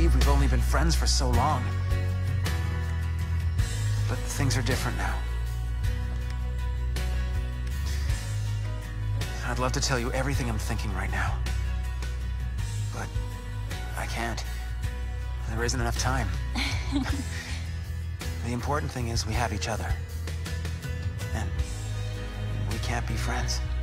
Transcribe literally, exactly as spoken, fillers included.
believe we've only been friends for so long. But things are different now. I'd love to tell you everything I'm thinking right now. But I can't. There isn't enough time. The important thing is we have each other. And we can't be friends.